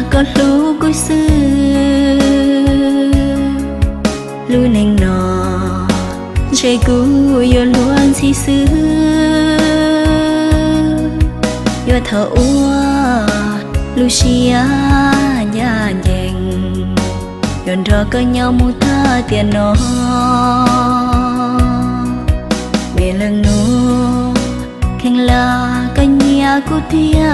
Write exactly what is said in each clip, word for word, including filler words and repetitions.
có lũ cuối xưa lũ nành nọ chơi cũ yêu luôn si xưa yêu thở ua lũ xia nhà dành yon rơ có nhau mu ta tiền nó về lần nữa khen là cái nhà của tia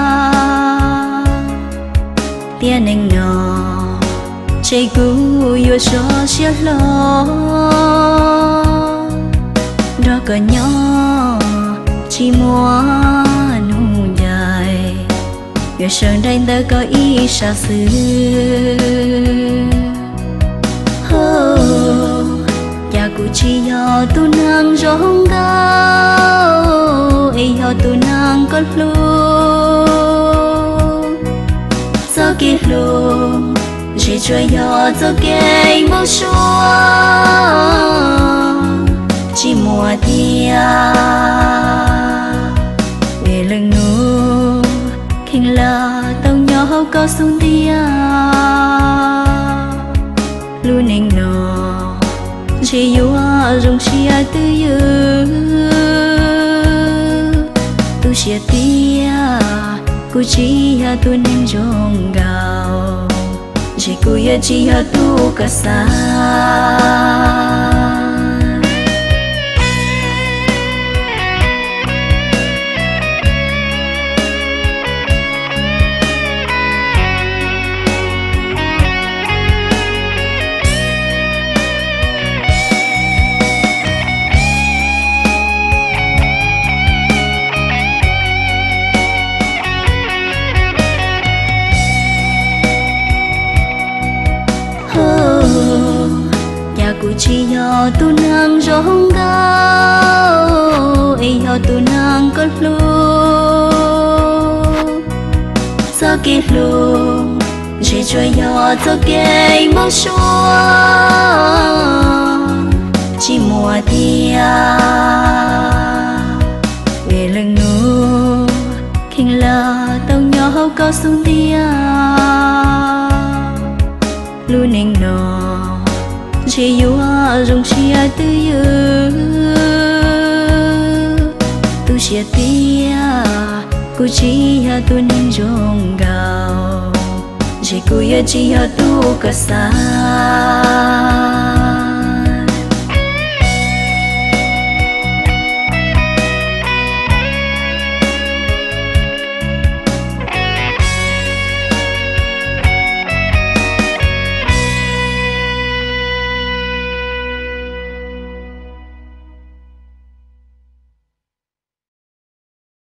tia nành nọ chơi cũ yêu cho chia lo đó có nhỏ chỉ mua nụ dài yêu sơn đây ta có ý xa xứ nhà cụ chỉ do tu nàng rong cao ấy do tu nàng có lu sao kia lu chỉ cho do cho cái mong xua chỉ mùa tia về lần nữa khen là tao nhỏ có xuống tia luôn anh nọ chỉ yêu rong chia tư yêu tu chia tia cô chỉ ha tu nên rong gạo chỉ cô ya chỉ ha tu cả xa cụ chỉ do tu nàng rong cao ấy do tu nàng có lu sao kia lu chỉ cho do cho cái mong xua chỉ mùa tia về lần nữa khen là tao nhỏ có xuống tia luôn anh nọ chỉ yêu rong chia tư yêu tu chia tia cô chỉ ha tu nên rong gạo chỉ cô ya chỉ ha tu cả xa